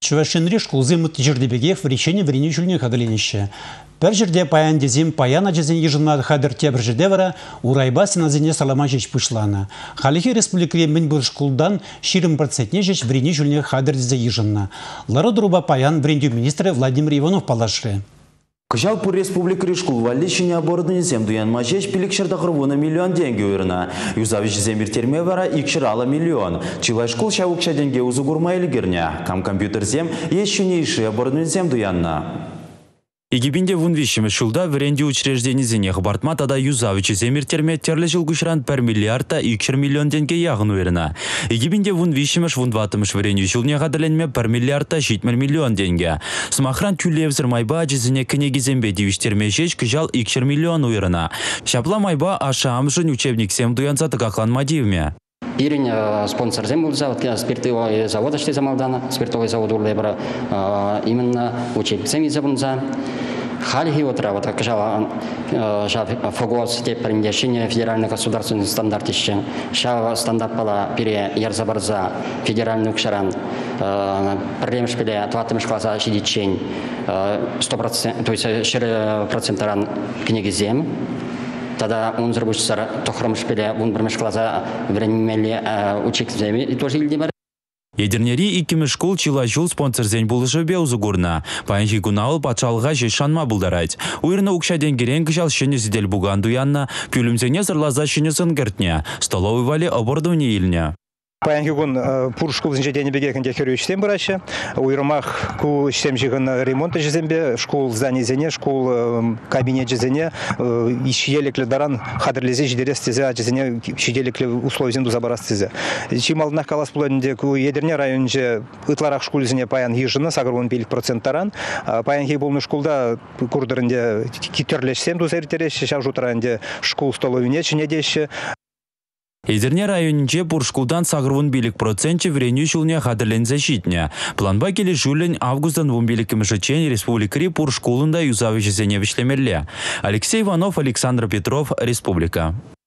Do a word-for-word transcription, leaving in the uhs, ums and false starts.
Чувашинри шкулзы мыт жердебегев в речении врени чульне хадалинище. Пер жерде паян дезим паяна жезен ежина хадыр тебр жердевара урайба синазине салама жеч пушлана. Халихи республикре мен был шкулдан ширим процентне жеч врени чульне хадыр дезе ежина. Ларо друба паян вренди министра Владимир Иванов палашры. Кыжал пур республика школ валлищине оборудование зем дуян мажеч пиликшерда кырвуна миллион деньги уйрна. Юзавич земир терме вара икширала миллион. Чилай школ шавукша деньги узугурма илгерня. Кам компьютер зем еще нейший оборудование зем дуянна. Егибинде вунвищеме шулда вренди учреждений зенех бартма тада юзавичи земир терме терле жыл гушран пер миллиарда икшер миллион деньги ягын уйрна. Егибинде вунвищемеш вунватымыш вренди шулне гадаленме пер миллиарда житмер миллион деньги. Смахран тюлевзер майба жезене кнеги зембе дивиш терме жеч кыжал икшер миллион уйрна. Шапла майба аша амшын учебник сем дуянца тыгаклан мадивме. Ирин спонсор землю завод, спиртовый завод, что замалдана, спиртовый завод урлебра, именно учебник земли забунза. Хальги утра вот как жава жав фогос теперь решение федеральных государственных стандартов еще шава стандарт пала пере ярзабарза федеральный укшаран проблем шпиле тватым шклаза шидичень сто процентов то есть шире процентаран книги зем. Тогда он зарабочится тохром шпиле он промышклаза временели учить земи и тоже илдимар. Едернери икими школ чила жул спонсор зень булышы бе узугурна. Паянхи гунавыл пачалға жешанма булдарайт. Уйрна укша денгерен кыжал шене зидель буган дуянна, пюлімзене зырлаза шене сынгертня. Столовый вали оборудование илня. Паянхигун пур школ инженерии бегекин дехерю систем брача, уйрмах ку систем жиган ремонта жезембе, школ здание зене, школ кабинет жезене, ищелекле даран хадрлезе жидерес тезе, жезене щеделекле условия зенду забарас тезе. Чималднах калас пуланде ку едерне районже ытларах школ зене паян ежина, сагрун пилик процент таран, паянхи болны школда курдырынде китерлеш сем дузертереш, шавжутранде школ столовине чинедеше. Едерне районинче пуршкулдан сагрвун билик процентче вреню шулне хадырлен защитня. Планба келе жулен августан вун биликим жычен республикари пуршкулында юзавиче зене вишлемерле. Алексей Иванов, Александр Петров, Республика.